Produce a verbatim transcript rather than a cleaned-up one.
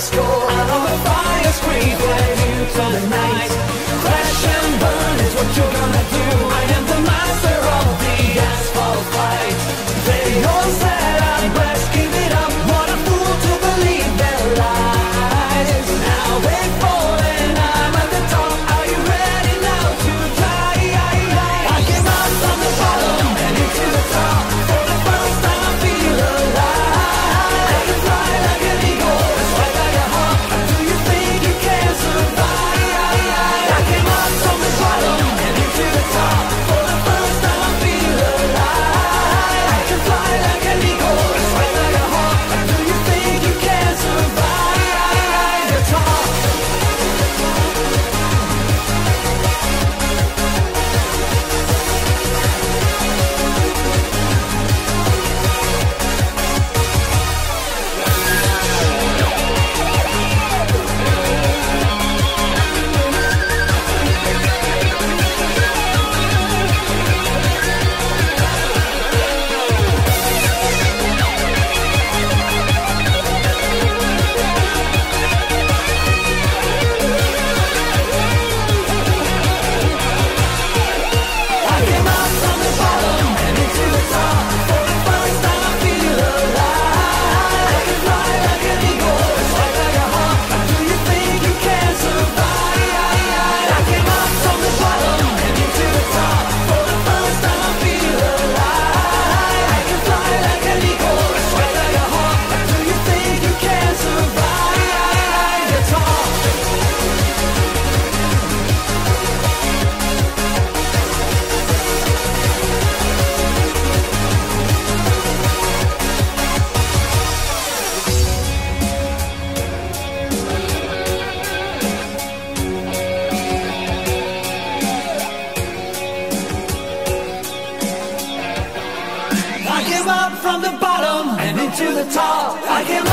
score. Out on the fire screen, play you till the night. Crash and burn is what you're gonna do. I am the master of the asphalt fight. They all said I'm blessed, give it up. What a fool to believe their lies. Now we're falling, I'm at the top. Are you ready now to try? I came out from the bottom and into the top. For the first time I feel alive. I can fly like an eagle, strike like a hawk. Do you think you can survive? I came out from the bottom and into the top. For the first time I feel alive. I can fly like an eagle, strike like a hawk. Do you think you can survive the top? I came out from the bottom and into the top. For the first time I feel alive. I can fly like an eagle, strike like a hawk. Do you think you can survive? I came out from the bottom and into the top. For the first time I feel alive. I can fly like an eagle, strike like a hawk. Do you think you can survive the top? I came up from the bottom and into the top. I came